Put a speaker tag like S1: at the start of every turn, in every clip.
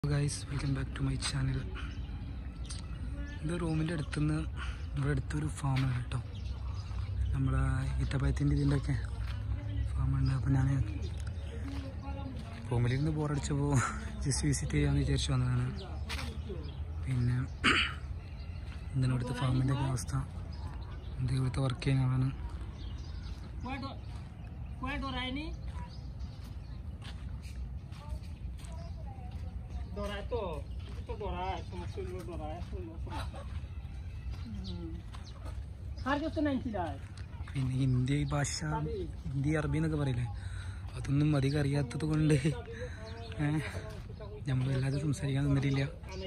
S1: Guys, welcome back to my channel. ഇത് റൂമിൻ്റെ അടുത്തുനിന്ന് ഇവിടെ അടുത്തൊരു ഫാമാണ് കേട്ടോ. നമ്മുടെ ഈത്തപ്പഴത്തിൻ്റെ ഇതിൻ്റെയൊക്കെ ഫാമുണ്ട്. അപ്പോൾ ഞാൻ റൂമിലിരുന്ന് ബോറടിച്ചപ്പോൾ ജസ്റ്റ് വിസിറ്റ് ചെയ്യാമെന്ന് വിചാരിച്ചു വന്നതാണ്. പിന്നെ എന്താണ് ഇവിടുത്തെ ഫാമിൻ്റെ ഒക്കെ അവസ്ഥ, എന്ത് ഇവിടുത്തെ വർക്ക് ചെയ്യുന്ന ആളാണ്. പിന്നെ ഹിന്ദി ഭാഷ, ഹിന്ദി അറബി എന്നൊക്കെ പറയില്ലേ, അതൊന്നും അധികം അറിയാത്തത് കൊണ്ട് നമ്മൾ വല്ലാതെ സംസാരിക്കാൻ നിന്നിട്ടില്ല.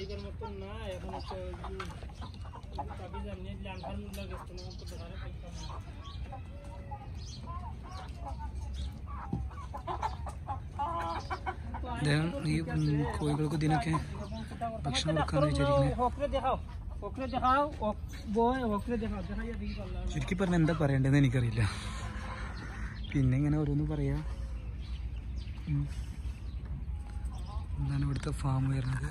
S1: അദ്ദേഹം ഈ കോഴികൾക്ക് ഇതിനൊക്കെ ഭക്ഷണം കൊടുക്കാന്ന് വിചാരിക്കുന്നത്. ശരിക്കും പറഞ്ഞാൽ എന്താ പറയേണ്ടതെന്ന് എനിക്കറിയില്ല. പിന്നെ ഇങ്ങനെ ഓരോന്ന് പറയാ. എന്താണ് ഇവിടുത്തെ ഫാം വരുന്നത്.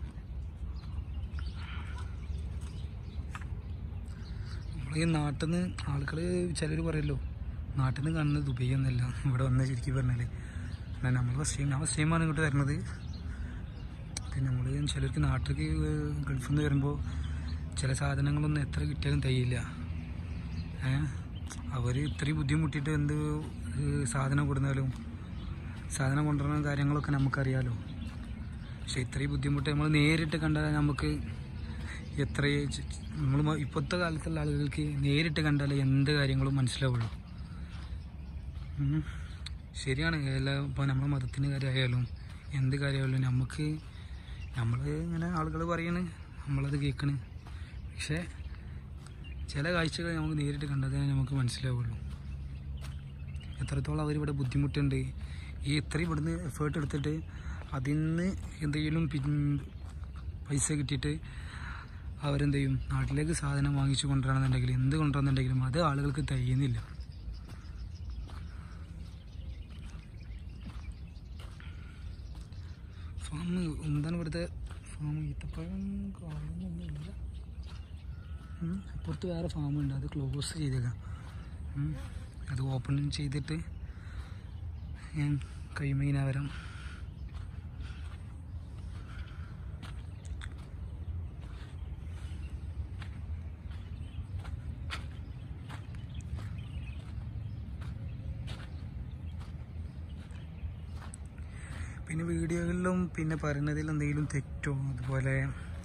S1: നമ്മൾ ഈ നാട്ടിൽ നിന്ന് ആളുകൾ ചിലർ പറയല്ലോ, നാട്ടിൽ നിന്ന് കാണുന്നത് ദുബൈ എന്നല്ല ഇവിടെ വന്ന് ശരിക്കും പറഞ്ഞാൽ. നമ്മൾ ഫസ്റ്റ് ടൈമാണ് ഇങ്ങോട്ട് വരുന്നത്. പിന്നെ നമ്മൾ ചിലർക്ക് നാട്ടിലേക്ക് ഗൾഫിൽ നിന്ന് വരുമ്പോൾ ചില സാധനങ്ങളൊന്നും എത്ര കിട്ടിയാലും തികയില്ല. അവർ ഇത്രയും ബുദ്ധിമുട്ടിയിട്ട് എന്ത് സാധനം കൊടുത്താലും സാധനം കൊണ്ടുവരുന്ന കാര്യങ്ങളൊക്കെ നമുക്കറിയാലോ. പക്ഷെ ഇത്രയും ബുദ്ധിമുട്ട് നമ്മൾ നേരിട്ട് കണ്ടാൽ നമുക്ക് നമ്മൾ ഇപ്പോഴത്തെ കാലത്തുള്ള ആളുകൾക്ക് നേരിട്ട് കണ്ടാലേ എന്ത് കാര്യങ്ങളും മനസ്സിലാവുള്ളൂ. ശരിയാണ്. ഇപ്പോൾ നമ്മളെ മതത്തിൻ്റെ കാര്യമായാലും എന്ത് കാര്യമായാലും നമ്മൾ ഇങ്ങനെ ആളുകൾ പറയണ്, നമ്മളത് കേൾക്കണ്. പക്ഷേ ചില കാഴ്ചകൾ നമുക്ക് നേരിട്ട് കണ്ടതേ നമുക്ക് മനസ്സിലാവുള്ളൂ. എത്രത്തോളം അവരിവിടെ ബുദ്ധിമുട്ടുണ്ട്. ഈ ഇത്രയും ഇവിടുന്ന് എഫേർട്ട് എടുത്തിട്ട് അതിൽ നിന്ന് എന്തെങ്കിലും പൈസ കിട്ടിയിട്ട് അവരെന്ത് ചെയ്യും, നാട്ടിലേക്ക് സാധനം വാങ്ങിച്ചു കൊണ്ടുവരണമെന്നുണ്ടെങ്കിലും എന്ത് കൊണ്ടുവരണമെന്നുണ്ടെങ്കിലും അത് ആളുകൾക്ക് തികയുന്നില്ല. ഫാം എന്താണ് ഇവിടുത്തെ ഫാം? ഈത്തപ്പഴം കാണുന്നൊന്നുമില്ല. അപ്പുറത്ത് വേറെ ഫാമുണ്ട്, അത് ക്ലോസ് ചെയ്തേക്കാം. അത് ഓപ്പൺ ചെയ്തിട്ട് ഞാൻ കഴിയുമ്പോൾ വരാം. പിന്നെ വീഡിയോകളിലും പിന്നെ പറയുന്നതിൽ എന്തെങ്കിലും തെറ്റോ അതുപോലെ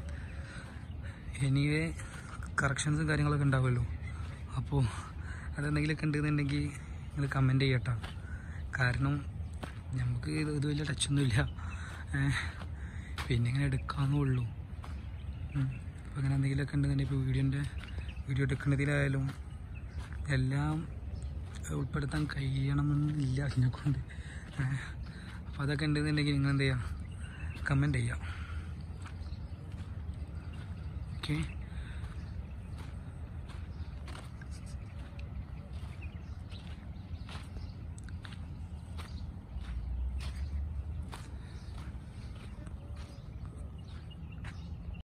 S1: എനിവേ കറക്ഷൻസും കാര്യങ്ങളൊക്കെ ഉണ്ടാവുമല്ലോ. അപ്പോൾ അതെന്തെങ്കിലുമൊക്കെ ഉണ്ടെന്നുണ്ടെങ്കിൽ നിങ്ങൾ കമൻറ്റ് ചെയ്യട്ടോ. കാരണം നമുക്ക് ഇത് വലിയ ടച്ചൊന്നുമില്ല, പിന്നെ ഇങ്ങനെ എടുക്കാമെന്നേ ഉള്ളൂ. അപ്പോൾ അങ്ങനെ എന്തെങ്കിലുമൊക്കെ ഉണ്ടെന്നുണ്ടെങ്കിൽ ഇപ്പോൾ വീഡിയോ എടുക്കുന്നതിലായാലും എല്ലാം ഉൾപ്പെടുത്താൻ കഴിയണമെന്നില്ല അതിനെക്കൊണ്ട്. അപ്പോൾ അതൊക്കെ ഉണ്ടെന്നുണ്ടെങ്കിൽ നിങ്ങൾ എന്ത് ചെയ്യുക, കമൻറ്റ് ചെയ്യാം. ഓക്കെ.